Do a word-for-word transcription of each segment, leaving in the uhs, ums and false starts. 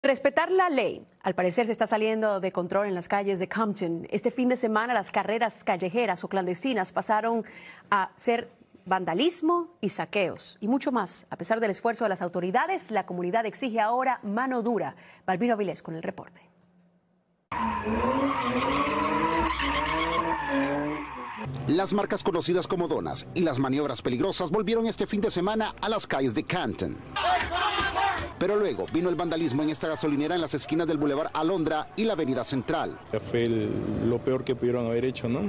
Respetar la ley, al parecer, se está saliendo de control en las calles de Compton. Este fin de semana las carreras callejeras o clandestinas pasaron a ser vandalismo y saqueos y mucho más. A pesar del esfuerzo de las autoridades, la comunidad exige ahora mano dura. Balbino Avilés con el reporte. Las marcas conocidas como donas y las maniobras peligrosas volvieron este fin de semana a las calles de Compton. Pero luego vino el vandalismo en esta gasolinera en las esquinas del Boulevard Alondra y la Avenida Central. Fue el, lo peor que pudieron haber hecho, ¿no?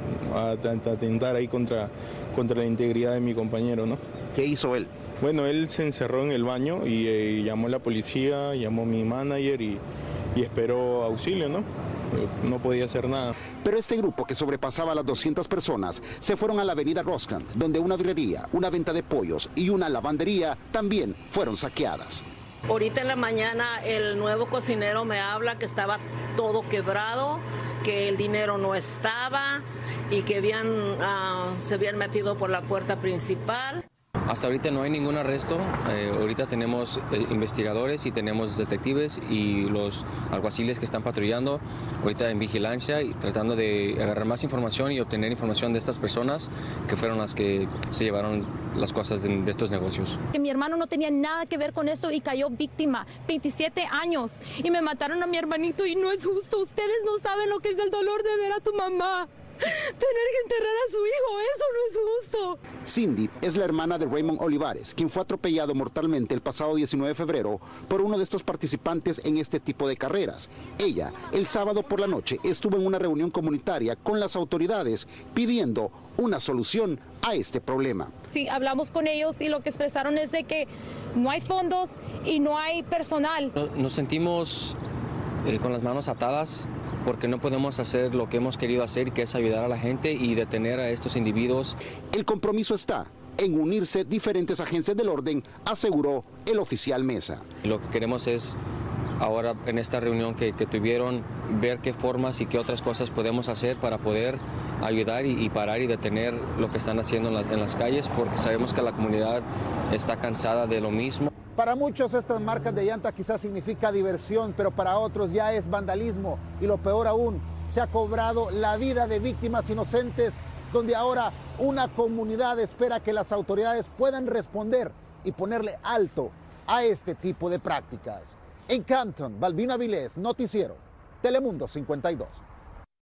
Atentar ahí contra, contra la integridad de mi compañero, ¿no? ¿Qué hizo él? Bueno, él se encerró en el baño y eh, llamó a la policía, llamó a mi manager y, y esperó auxilio, ¿no? No podía hacer nada. Pero este grupo, que sobrepasaba a las doscientas personas, se fueron a la avenida Roscrans, donde una birrería, una venta de pollos y una lavandería también fueron saqueadas. Ahorita en la mañana el nuevo cocinero me habla que estaba todo quebrado, que el dinero no estaba y que habían, uh, se habían metido por la puerta principal. Hasta ahorita no hay ningún arresto. Eh, ahorita tenemos eh, investigadores y tenemos detectives y los alguaciles que están patrullando ahorita en vigilancia y tratando de agarrar más información y obtener información de estas personas que fueron las que se llevaron las cosas de, de estos negocios. Que mi hermano no tenía nada que ver con esto y cayó víctima, veintisiete años, y me mataron a mi hermanito y no es justo. Ustedes no saben lo que es el dolor de ver a tu mamá. Tener que enterrar a su hijo, eso no es justo. Cindy es la hermana de Raymond Olivares, quien fue atropellado mortalmente el pasado diecinueve de febrero por uno de estos participantes en este tipo de carreras. Ella, el sábado por la noche, estuvo en una reunión comunitaria con las autoridades pidiendo una solución a este problema. Sí, hablamos con ellos y lo que expresaron es de que no hay fondos y no hay personal. Nos sentimos eh, con las manos atadas, porque no podemos hacer lo que hemos querido hacer, que es ayudar a la gente y detener a estos individuos. El compromiso está en unirse diferentes agencias del orden, aseguró el oficial Mesa. Lo que queremos es, ahora en esta reunión que, que tuvieron, ver qué formas y qué otras cosas podemos hacer para poder ayudar y, y parar y detener lo que están haciendo en las, en las calles, porque sabemos que la comunidad está cansada de lo mismo. Para muchos estas marcas de llanta quizás significa diversión, pero para otros ya es vandalismo y lo peor aún, se ha cobrado la vida de víctimas inocentes, donde ahora una comunidad espera que las autoridades puedan responder y ponerle alto a este tipo de prácticas. En Compton, Balbino Avilés, Noticiero, Telemundo cincuenta y dos.